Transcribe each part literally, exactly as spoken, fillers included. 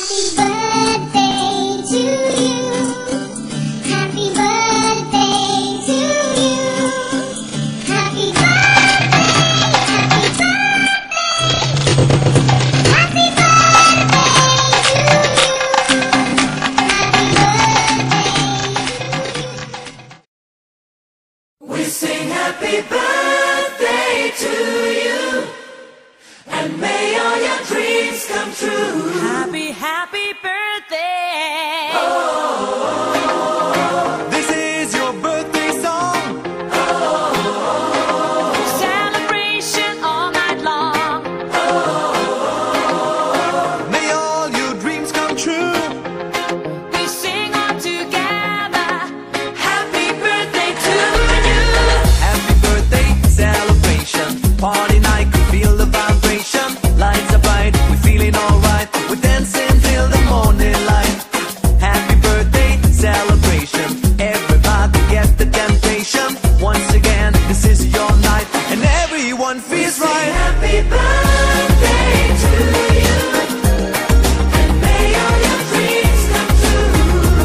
We sing happy birthday to you, and may all your dreams come true. Happy, happy birthday. Oh, oh, oh. This is your birthday song. Oh, oh, oh. Celebration all night long. Oh, oh, oh. May all your dreams come true. We sing all together. Happy birthday to you. Happy birthday celebration. Party night, can feel the vibration. Lights are bright, we're feeling alright. We're dancing till the morning light. Happy birthday celebration. Everybody get the temptation. Once again, this is your night, and everyone feels We sing right. happy birthday to you, and may all your dreams come true.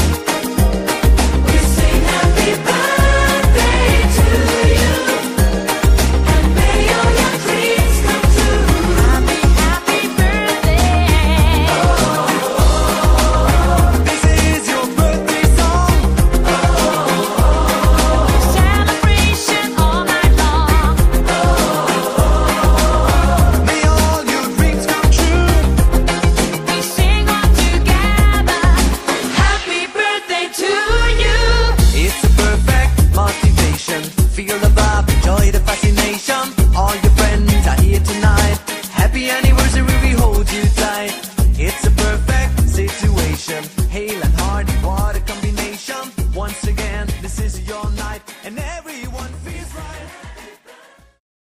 We sing happy birthday to you, and may all your dreams come true. Happy, happy birthday. This is your birthday song. Celebration all night long. May all your dreams come true. We sing all together. Happy birthday to you. It's a perfect motivation. Feel the vibe, enjoy the fascination. All your friends are here tonight. Happy anniversary, we hold you tight. It's a perfect situation. Hale and Hardy, what a combination. Once again, this is your night, and everyone feels right.